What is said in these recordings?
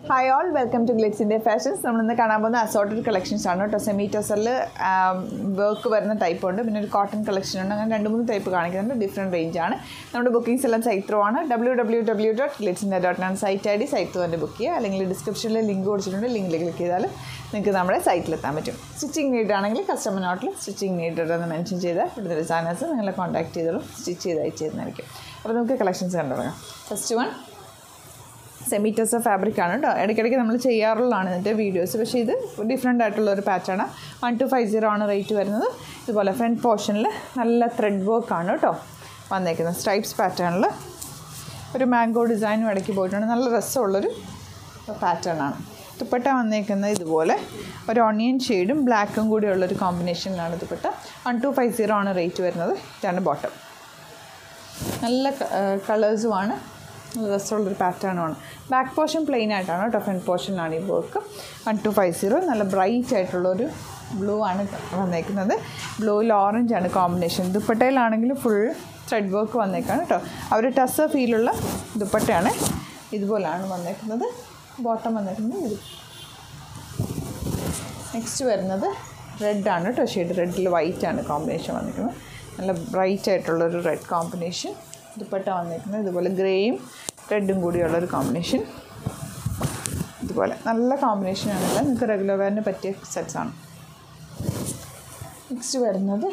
Hi all, welcome to Glitzindia Fashions. We will see assorted collections. Semi-tussar work type and cotton collection. Type different range. We booking site www.glitzindia.in site ID site book description link click site stitching need customer stitching need mention designers contact stitch collections. First one semi-tussar fabric ആണ് ട്ടോ ഇടയ്ക്കിടയ്ക്ക് നമ്മൾ ചെയ്യാറുള്ളതാണ് ഇതിന്റെ videos പക്ഷേ ഇത് different ആയിട്ടുള്ള ഒരു patch ആണ് 1250 ആണ് റേറ്റ് വരുന്നത് ഇതുപോലെ ഫ്രണ്ട് പോർഷനിൽ നല്ല ത്രെഡ് വർക്ക് ആണ് ട്ടോ വന്നിരിക്കുന്നത് സ്ട്രൈപ്സ് പാറ്റേണിൽ ഒരു മാംഗോ ഡിസൈനും ഇടയ്ക്ക് പോയിട്ടുണ്ട് നല്ല രസമുള്ള ഒരു പാറ്റേൺ ആണ് ദുപ്പട്ട വന്നിരിക്കുന്നത് ഇതുപോലെ ഒരു ഓണിയൻ ഷെയ്ഡും ബ്ലാക്കും കൂടി ഉള്ള ഒരു കോമ്പിനേഷനിലാണ് ദുപ്പട്ട 1250 ആണ് റേറ്റ് വരുന്നത് ഇതാണ് ബോട്ടം നല്ല കളേഴ്സും ആണ് രസമുള്ളൊരു പാറ്റേൺ ആണ് ബാക്ക് പോർഷൻ പ്ലെയിൻ ആയിട്ടാണ് കേട്ടോ ഫ്രണ്ട് പോർഷനിലാണ് ഈ വർക്ക് 1250 നല്ല ബ്രൈറ്റ് ആയിട്ടുള്ളൊരു ബ്ലൂ ആണ് വന്നേക്കുന്നത് ബ്ലൂവിൽ ഓറഞ്ച് ആണ് കോമ്പിനേഷൻ ദുപ്പട്ടയിലാണെങ്കിൽ ഫുൾ ത്രെഡ് വർക്ക് വന്നേക്കാണ് കേട്ടോ ആ ഒരു ടസർ ഫീലുള്ള ദുപ്പട്ടയാണ് ഇതുപോലാണ് വന്നേക്കുന്നത് ബോട്ടം വന്നേക്കുന്നത് ഇത് നെക്സ്റ്റ് വരുന്നത് റെഡ് ആണ് കേട്ടോ ഷെയ്ഡ് റെഡിൽ വൈറ്റ് ആണ് കോമ്പിനേഷൻ വന്നേക്കുന്നത് നല്ല ബ്രൈറ്റ് ആയിട്ടുള്ളൊരു റെഡ് കോമ്പിനേഷൻ ദുപ്പട്ട വന്നിരിക്കുന്നത് ഇതുപോലെ ഗ്രേയും റെഡും കൂടിയുള്ള ഒരു കോമ്പിനേഷൻ ഇതുപോലെ നല്ല കോമ്പിനേഷനാണ് നിങ്ങൾക്ക് റെഗുലർ വെയറിന് പറ്റിയ സെറ്റ്സ് ആണ് നെക്സ്റ്റ് വരുന്നത്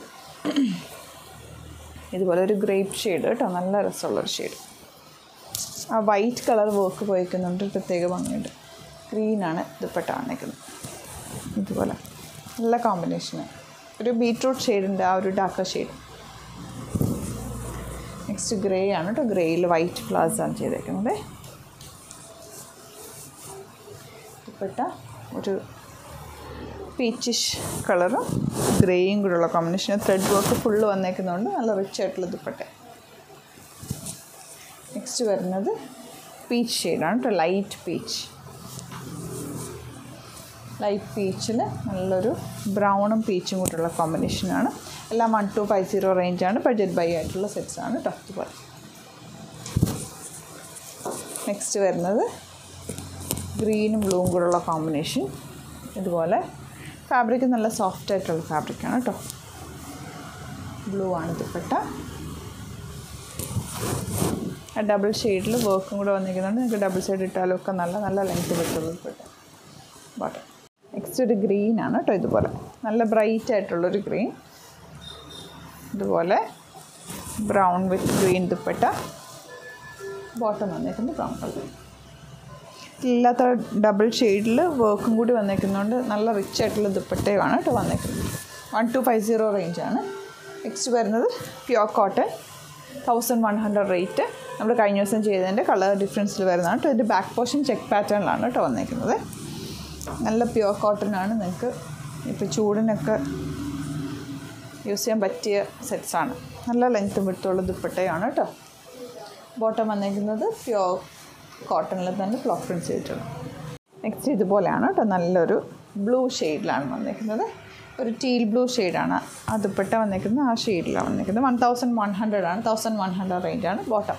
ഇതുപോലെ ഒരു ഗ്രേപ്പ് ഷെയ്ഡ് കേട്ടോ നല്ല രസമുള്ളൊരു ഷെയ്ഡ് ആ വൈറ്റ് കളർ വർക്ക് പോയിക്കുന്നുണ്ട് പ്രത്യേക ഭംഗിയുണ്ട് ഗ്രീനാണ് ദുപ്പട്ട വന്നിരിക്കുന്നത് ഇതുപോലെ നല്ല കോമ്പിനേഷനാണ് ഒരു ബീട്രൂട്ട് ഷെയ്ഡുണ്ട് ആ ഒരു ഡാർക്കർ ഷെയ്ഡ് നെക്സ്റ്റ് ഗ്രേ ആണ് കേട്ടോ ഗ്രേയിൽ വൈറ്റ് ഫ്ലവേഴ്സ് ആണ് ചെയ്തേക്കുന്നത് ദുപ്പട്ട ഒരു പീച്ചിഷ് കളറും ഗ്രേയും കൂടെയുള്ള കോമ്പിനേഷൻ ത്രെഡ് വർക്ക് ഫുള്ള് വന്നേക്കുന്നതുകൊണ്ട് നല്ല റിച്ച് ആയിട്ടുള്ള ദുപ്പട്ട നെക്സ്റ്റ് വരുന്നത് പീച്ച് ഷെയ്ഡാണ് കേട്ടോ ലൈറ്റ് പീച്ചിൽ നല്ലൊരു ബ്രൗണും പീച്ചും കൂടെയുള്ള കോമ്പിനേഷനാണ് എല്ലാം 1250 റേഞ്ചാണ് ബഡ്ജറ്റ് ബൈ ആയിട്ടുള്ള സെറ്റ്സ് ആണ് കേട്ടോ ഇതുപോലെ നെക്സ്റ്റ് വരുന്നത് ഗ്രീനും ബ്ലൂവും കൂടെയുള്ള കോമ്പിനേഷൻ ഇതുപോലെ ഫാബ്രിക് നല്ല സോഫ്റ്റ് ആയിട്ടുള്ള ഫാബ്രിക്കാണ് കേട്ടോ ബ്ലൂ ആണ് ദുപ്പട്ട ഡബിൾ ഷെയ്ഡിൽ വർക്കും കൂടെ വന്നിരിക്കുന്നുണ്ട് നിങ്ങൾക്ക് ഡബിൾ സൈഡ് ഇട്ടാലും ഒക്കെ നല്ല ലെങ്ത് കിട്ടുള്ളൂ ദുപ്പട്ട ബോട്ടം നെക്സ്റ്റ് ഒരു ഗ്രീൻ ആണ് കേട്ടോ ഇതുപോലെ നല്ല ബ്രൈറ്റ് ആയിട്ടുള്ളൊരു ഗ്രീൻ ഇതുപോലെ brown with green dupatta bottom വന്നേക്കുന്നത് ബ്രൗൺ കളർ ഇല്ലാത്ത ഡബിൾ ഷെയ്ഡിൽ വർക്കും കൂടി വന്നേക്കുന്നതുകൊണ്ട് നല്ല റിച്ച് ആയിട്ടുള്ള ദുപ്പട്ടയാണ് കേട്ടോ വന്നേക്കുന്നത് 1250 റേഞ്ചാണ് നെക്സ്റ്റ് വരുന്നത് പ്യുവർ കോട്ടൺ 1100 റേറ്റ് നമ്മൾ കഴിഞ്ഞ ദിവസം ചെയ്തതിൻ്റെ കളർ ഡിഫറൻസിൽ വരുന്നതാണ് കേട്ടോ ഇതിൻ്റെ ബാക്ക് പോർഷൻ ചെക്ക് പാറ്റേണിലാണ് കേട്ടോ വന്നേക്കുന്നത് നല്ല പ്യുവർ കോട്ടൺ ആണ് നിങ്ങൾക്ക് ഇപ്പോൾ ചൂടിനൊക്കെ യൂസ് ചെയ്യാൻ പറ്റിയ സെറ്റ്സാണ് നല്ല ലെങ്ത്തും വിട്ടുള്ള ദുപ്പട്ടയാണ് കേട്ടോ ബോട്ടം വന്നിരിക്കുന്നത് പ്യുവർ കോട്ടണിൽ തന്നെ ബ്ലോക്ക് പ്രിൻറ്റ് ചെയ്തിട്ടുണ്ട് നെക്സ്റ്റ് ഇതുപോലെയാണ് കേട്ടോ നല്ലൊരു ബ്ലൂ ഷെയ്ഡിലാണ് വന്നിരിക്കുന്നത് ഒരു ടീൽ ബ്ലൂ ഷെയ്ഡാണ് ആ ദുപ്പട്ട വന്നിരിക്കുന്നത് ആ ഷെയ്ഡിലാണ് വന്നിരിക്കുന്നത് 1100 ആണ് 1100 റേഞ്ചാണ് ബോട്ടം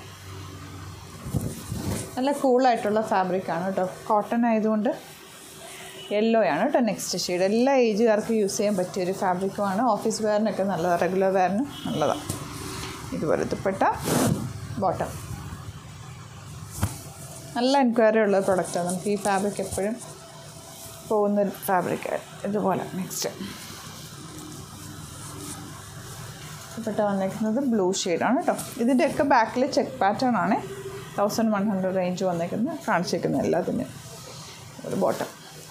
നല്ല കൂളായിട്ടുള്ള ഫാബ്രിക്കാണ് കേട്ടോ കോട്ടൺ ആയതുകൊണ്ട് യെല്ലോ ആണ് കേട്ടോ നെക്സ്റ്റ് ഷെയ്ഡ് എല്ലാ ഏജുകാർക്കും യൂസ് ചെയ്യാൻ പറ്റിയൊരു ഫാബ്രിക്കുമാണ് ഓഫീസ് വെയറിനൊക്കെ നല്ലതാണ് റെഗുലർ വെയറിന് നല്ലതാണ് ഇതുപോലെ ദുപ്പട്ട ബോട്ടം നല്ല എൻക്വയറി ഉള്ള പ്രൊഡക്റ്റാണ് നമുക്ക് ഈ ഫാബ്രിക് എപ്പോഴും പോകുന്നൊരു ഫാബ്രിക്കാണ് ഇതുപോലെ നെക്സ്റ്റ് ദുപ്പട്ട വന്നിരിക്കുന്നത് ബ്ലൂ ഷെയ്ഡാണ് കേട്ടോ ഇതിൻ്റെയൊക്കെ ബാക്കിൽ ചെക്ക് പാറ്റേൺ ആണ് 1100 റേഞ്ച് വന്നിരിക്കുന്നത് കാണിച്ചിരിക്കുന്നത് എല്ലാത്തിനും ഒരു ബോട്ടം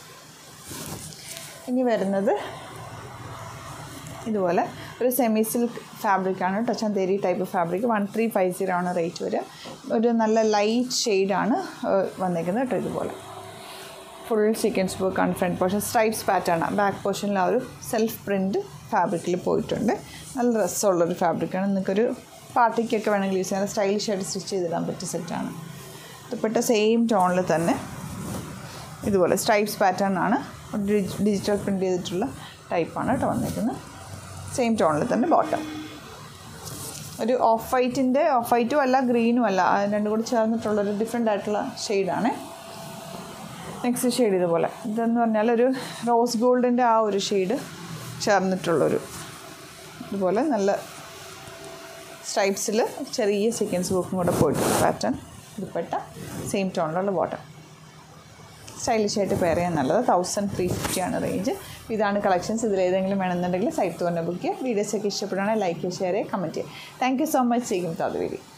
ഇനി വരുന്നത് ഇതുപോലെ ഒരു സെമി സിൽക്ക് ഫാബ്രിക്കാണ് കേട്ടോ ചന്തേരി ടൈപ്പ് ഫാബ്രിക് 1350 ആണ് റേറ്റ് വരിക ഒരു നല്ല ലൈറ്റ് ഷെയ്ഡാണ് വന്നിരിക്കുന്നത് കേട്ടോ ഇതുപോലെ ഫുൾ സീക്വൻസ് വർക്കാണ് front portion stripes pattern back പോർഷനിൽ ആ ഒരു സെൽഫ് പ്രിൻറ്റ് ഫാബ്രിക്കിൽ പോയിട്ടുണ്ട് നല്ല രസമുള്ളൊരു ഫാബ്രിക്കാണ് നിങ്ങൾക്കൊരു പാർട്ടിക്കൊക്കെ വേണമെങ്കിൽ യൂസ് ചെയ്യാൻ സ്റ്റൈലിഷ് ആയിട്ട് സ്റ്റിച്ച് ചെയ്തിടാൻ പറ്റിയ സെറ്റാണ് ദുപ്പട്ട സെയിം ടോണിൽ തന്നെ ഇതുപോലെ സ്ട്രൈപ്സ് പാറ്റേൺ ആണ് ഡിജിറ്റൽ പ്രിൻറ്റ് ചെയ്തിട്ടുള്ള ടൈപ്പാണ് കേട്ടോ വന്നിരിക്കുന്നത് സെയിം ടോണിൽ തന്നെ ബോട്ടം ഒരു ഓഫ് വൈറ്റും അല്ല ഗ്രീനും അല്ല രണ്ടും കൂടി ചേർന്നിട്ടുള്ളൊരു ഡിഫറെൻ്റ് ആയിട്ടുള്ള ഷെയ്ഡാണ് നെക്സ്റ്റ് ഷെയ്ഡ് ഇതുപോലെ, ഇതെന്ന് പറഞ്ഞാൽ ഒരു റോസ് ഗോൾഡിൻ്റെ ആ ഒരു ഷെയ്ഡ് ചേർന്നിട്ടുള്ളൊരു ഇതുപോലെ നല്ല സ്ട്രൈപ്സിൽ ചെറിയ സീക്വൻസ് വർക്കും കൂടെ പോയിട്ടുള്ള പാറ്റേൺ. ദുപ്പട്ട സെയിം ടോണിലുള്ള ബോട്ടം. സ്റ്റൈലിഷായിട്ട് പെയർ ചെയ്യാൻ നല്ലത്. 1350 ആണ് റേഞ്ച്. ഇതാണ് കളക്ഷൻസ്. ഇതിലേതെങ്കിലും വേണമെന്നുണ്ടെങ്കിൽ സൈറ്റ് തന്നെ ബുക്ക് ചെയ്യുക. വീഡിയോസൊക്കെ ഇഷ്ടപ്പെടുകയാണെങ്കിൽ ലൈക്ക് ചെയ്യുക, ഷെയർ ചെയ്യുക, കമൻറ്റ് ചെയ്യുക. Thank you so much. ചെയ്യും താതുവേലി.